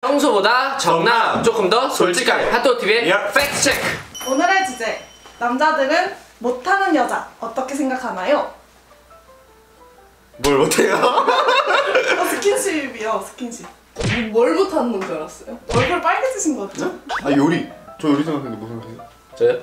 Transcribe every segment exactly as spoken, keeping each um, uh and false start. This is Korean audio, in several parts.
평소보다 정남 조금 더 솔직하게 핫도그티비의 팩트 체크. 오늘의 주제, 남자들은 못하는 여자 어떻게 생각하나요? 뭘 못해요? 어, 스킨십이요, 스킨십. 뭘 못하는 건 줄 알았어요? 얼굴 빨개지신 거 같죠? 아 요리. 저 요리 생각했는데 무슨 생각해요? 저요?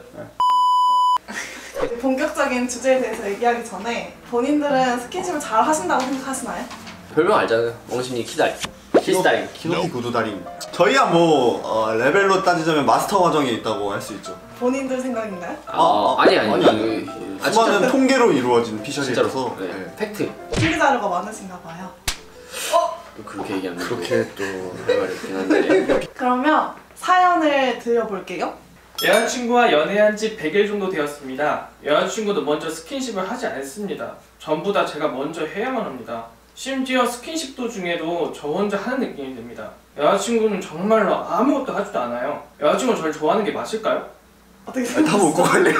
네. 본격적인 주제에 대해서 얘기하기 전에 본인들은 스킨십을 잘 하신다고 생각하시나요? 별명 알잖아요. 엉심이 키다리. 키스다리. 키높이 구두다리. 저희야 뭐 어, 레벨로 따지자면 마스터 과정에 있다고 할 수 있죠. 본인들 생각인가요? 아, 아니 아니 아니, 아니. 아, 수많은 통계로 이루어진 피셜이라서. 네. 네. 팩트. 준비 자료가 많으신가 봐요. 또 그렇게 얘기하면 그렇게 또 할 말이 없긴 한데. 그러면 사연을 드려볼게요. 여자친구와 연애한 지 백 일 정도 되었습니다. 여자친구도 먼저 스킨십을 하지 않습니다. 전부 다 제가 먼저 해야만 합니다. 심지어 스킨십 도중에도 저 혼자 하는 느낌이 듭니다. 여자친구는 정말로 아무것도 하지도 않아요. 여자친구가 저를 좋아하는 게 맞을까요? 어떻게 다 생각하세요? 먹고 갈래요?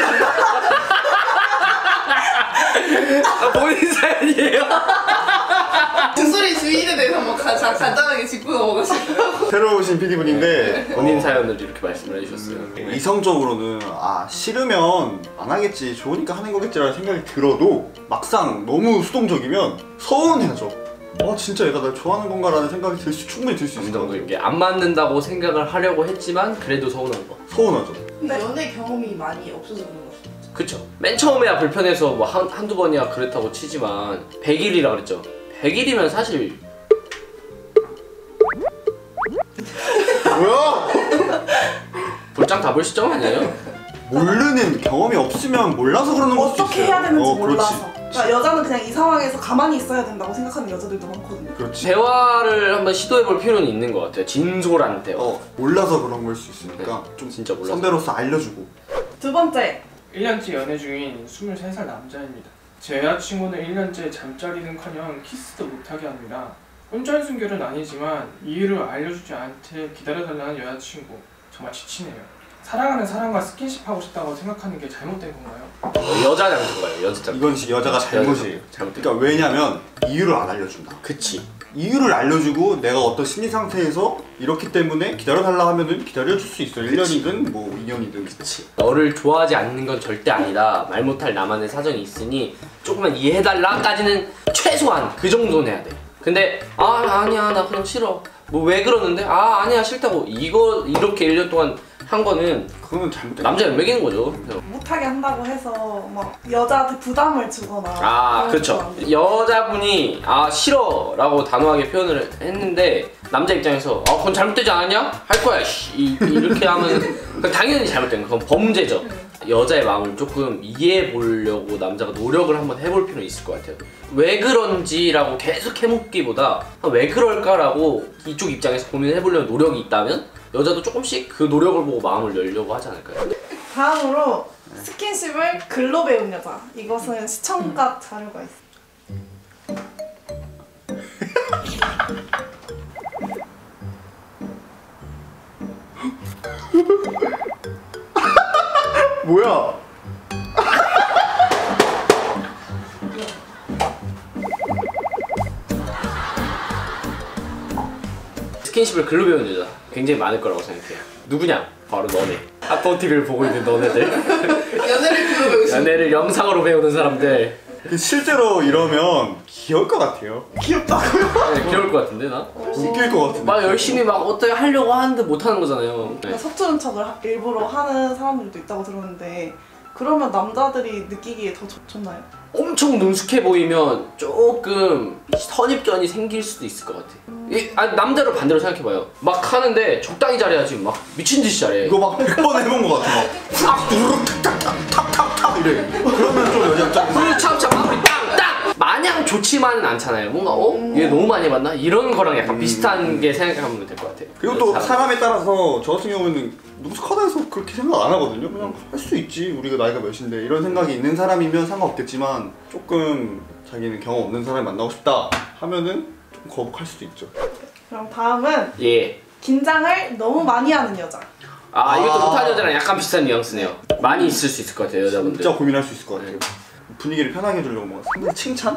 아, 본인 사연이에요? 주소리 주인에 대해서 한번 가, 자, 간단하게 짚고 넘어가실까요? 새로 오신 피디분인데 본인 사연을 이렇게 말씀을 해주셨어요. 음, 이성적으로는 아 싫으면 안 하겠지, 좋으니까 하는 거겠지라는 생각이 들어도 막상 너무 수동적이면 서운해하죠. 어 진짜 얘가 날 좋아하는 건가 라는 생각이 들 수, 충분히 들 수 어느 있을 것 정도 같아요. 이게 안 맞는다고 생각을 하려고 했지만 그래도 서운한 거. 서운하죠. 근데 연애 경험이 많이 없어서 그런 거죠. 그쵸. 맨 처음에야 불편해서 뭐 한, 한두 번이야 그렇다고 치지만 백 일이라 그랬죠. 백 일이면 사실 뭐야? 볼장 다 볼 시점 아니에요? 모르는 경험이 없으면 몰라서 그러는 걸 수도 어떻게 있어요. 해야 되는지 어, 몰라서. 그렇지. 그러니까 여자는 그냥 이 상황에서 가만히 있어야 된다고 생각하는 여자들도 많거든요. 그렇지. 대화를 한번 시도해볼 필요는 있는 것 같아요. 진솔한 대화. 어 몰라서 그런 걸 수 있으니까 네, 좀 진짜 몰라서. 선배로서 알려주고. 두 번째, 일 년째 연애 중인 스물세 살 남자입니다. 제 여자친구는 일 년째 잠자리는커녕 키스도 못하게 합니다. 혼전 순결은 아니지만 이유를 알려주지 않되 기다려달라는 여자친구. 정말 지치네요. 사랑하는 사람과 스킨십 하고 싶다고 생각하는 게 잘못된 건가요? 어, 여자 잘못인 거예요. 여자 잘못. 이건 여자가 잘못이에요. 잘못된 그러니까 왜냐면 이유를 안 알려준다. 그치. 이유를 알려주고 내가 어떤 심리 상태에서 이렇기 때문에 기다려달라 하면은 기다려줄 수 있어. 일 년이든 뭐 이 년이든. 그치. 너를 좋아하지 않는 건 절대 아니다. 말 못할 나만의 사정이 있으니 조금만 이해해달라까지는 최소한 그 정도는 해야 돼. 근데 아 아니야 나 그냥 싫어. 뭐 왜 그러는데? 아 아니야 싫다고. 이거 이렇게 일 년 동안 한 거는 그거는 잘못된 남자 연맥이는 거죠. 못하게 한다고 해서 막 여자한테 부담을 주거나. 아 그런 그렇죠. 건 안 돼요. 여자분이 아 싫어 라고 단호하게 표현을 했는데 남자 입장에서 아 그건 잘못되지 않았냐? 할 거야 씨. 이, 이렇게 하면 당연히 잘못된 거. 그건 범죄죠. 여자의 마음을 조금 이해해 보려고 남자가 노력을 한번 해볼 필요는 있을 것 같아요. 왜 그런지라고 계속 해묻기보다 왜 그럴까라고 이쪽 입장에서 고민을 해보려는 노력이 있다면 여자도 조금씩 그 노력을 보고 마음을 열려고 하지 않을까요? 다음으로 스킨십을 글로 배운 여자. 이것은 시청각 자료가 있어요. 뭐야? 스킨십을 글로 배우는 여자 굉장히 많을 거라고 생각해요. 누구냐? 바로 너네. 핫도그티비를 보고 있는 너네들. 연애를 글로 배우시는 연애를 영상으로 배우는 사람들. 실제로 이러면 귀여울 것 같아요. 귀엽다고요? 네, 귀여울 것 같은데 나? 웃길 것 같은데. 막 열심히 막 어떻게 하려고 하는데 못하는 거잖아요. 네. 서투른 척을 하- 일부러 하는 사람들도 있다고 들었는데 그러면 남자들이 느끼기에 더 좋, 좋나요? 엄청 능숙해 보이면 조금 선입견이 생길 수도 있을 것 같아. 이, 아니, 남자를 반대로 생각해봐요. 막 하는데 적당히 잘해야지 막 미친 듯이 잘해. 이거 막 백 번 해본 것 같아. 막 두루룩 탁탁탁탁탁탁 이래. 그러면 좀 여자 입장에서 그리고 참참 마무리 땅땅! 마냥 좋지만은 않잖아요. 뭔가 어? 얘 너무 많이 해봤나? 이런 거랑 약간 비슷한 게 생각하면 될 것 같아요. 그리고 또 사람. 사람에 따라서 저 같은 경우는 능숙하다 해서 그렇게 생각 안 하거든요. 그냥 할 수 있지, 우리가 나이가 몇인데 이런 생각이 있는 사람이면 상관없겠지만 조금 자기는 경험 없는 사람이 만나고 싶다 하면은 좀 거북할 수도 있죠. 그럼 다음은 예. 긴장을 너무 많이 하는 여자. 아, 이것도 아. 못하는 여자랑 약간 비슷한 뉘앙스네요. 많이 있을 수 있을 것 같아요, 여자분들. 진짜 고민할 수 있을 것 같아요. 분위기를 편하게 해주려고 뭐 상대 칭찬?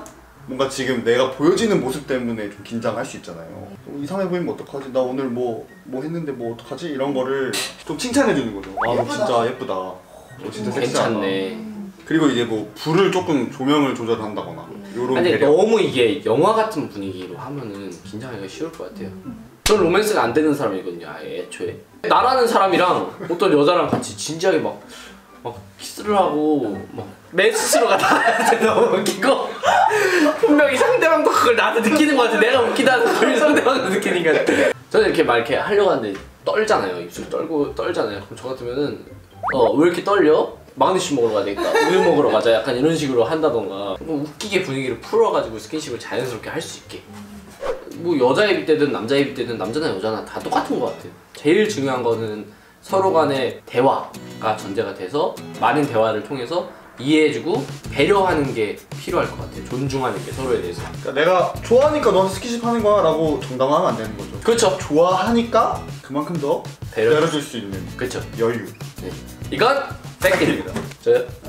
뭔가 지금 내가 보여지는 모습 때문에 좀 긴장할 수 있잖아요. 어, 이상해 보이면 어떡하지? 나 오늘 뭐 뭐 했는데 뭐 어떡하지? 이런 거를 좀 칭찬해 주는 거죠. 아, 너 예쁘다. 진짜 예쁘다. 너 진짜 섹시하다. 괜찮네. 그리고 이제 뭐 불을 조금 조명을 조절한다거나 요런 근데 배려. 너무 이게 영화 같은 분위기로 하면은 긴장하기가 쉬울 것 같아요. 전 로맨스가 안 되는 사람이거든요, 아예 애초에. 나라는 사람이랑 어떤 여자랑 같이 진지하게 막, 막 키스를 하고 막 내 스스로가 나한테 너무 웃기고 분명히 상대방도 그걸 나한테 느끼는 것 같아. 내가 웃기다는 걸 상대방도 느끼는 것 같아. 저는 이렇게 막 이렇게 하려고 하는데 떨잖아요. 입술 떨고 떨잖아요. 그럼 저 같으면은 어 왜 이렇게 떨려? 마그네슘 먹으러 가야 되겠다. 우유 먹으러 가자. 약간 이런 식으로 한다던가 웃기게 분위기를 풀어가지고 스킨십을 자연스럽게 할 수 있게. 뭐 여자 입일 때든 남자 입일 때든 남자나 여자나 다 똑같은 것 같아요. 제일 중요한 거는 서로 간의 대화가 전제가 돼서 많은 대화를 통해서 이해해주고 배려하는 게 필요할 것 같아요. 존중하는 게 서로에 대해서. 그러니까 내가 좋아하니까 너한테 스킨십 하는 거야 라고 정당화하면 안 되는 거죠. 그렇죠. 좋아하니까 그만큼 더 배려. 배려줄 수 있는 그렇죠. 여유. 네. 이건 팩트입니다. 저요? 네.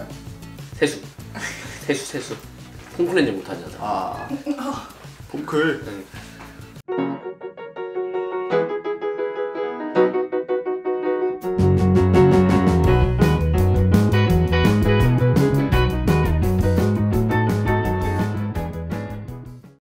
세수. 세수 세수. 콩클렌징 못하잖아. 아 폼클. 네.